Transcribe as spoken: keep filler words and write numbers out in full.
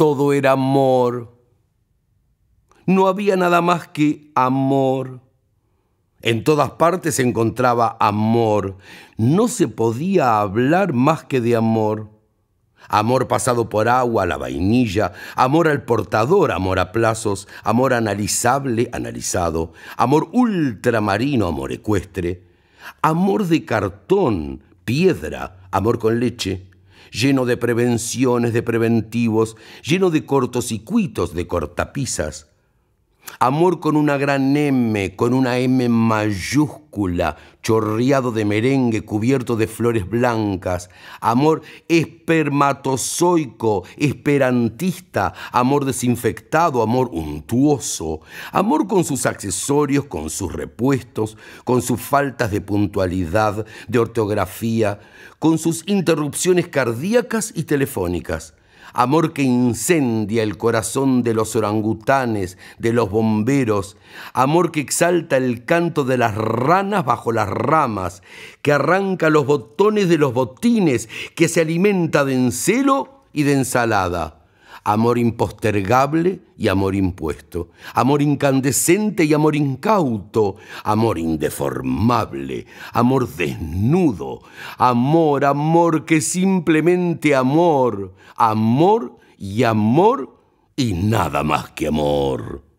todo era amor. No había nada más que amor. En todas partes se encontraba amor. No se podía hablar más que de amor. Amor pasado por agua, la vainilla, amor al portador, amor a plazos, amor analizable, analizado, amor ultramarino, amor ecuestre, amor de cartón, piedra, amor con leche, lleno de prevenciones, de preventivos, lleno de cortocircuitos, de cortapisas. Amor con una gran M, con una M mayúscula, chorreado de merengue, cubierto de flores blancas. Amor espermatozoico, esperantista, amor desinfectado, amor untuoso. Amor con sus accesorios, con sus repuestos, con sus faltas de puntualidad, de ortografía, con sus interrupciones cardíacas y telefónicas. Amor que incendia el corazón de los orangutanes, de los bomberos. Amor que exalta el canto de las ranas bajo las ramas, que arranca los botones de los botines, que se alimenta de encelo y de ensalada. Amor impostergable y amor impuesto. Amor incandescente y amor incauto. Amor indeformable. Amor desnudo. Amor, amor que simplemente amor. Amor y amor y nada más que amor.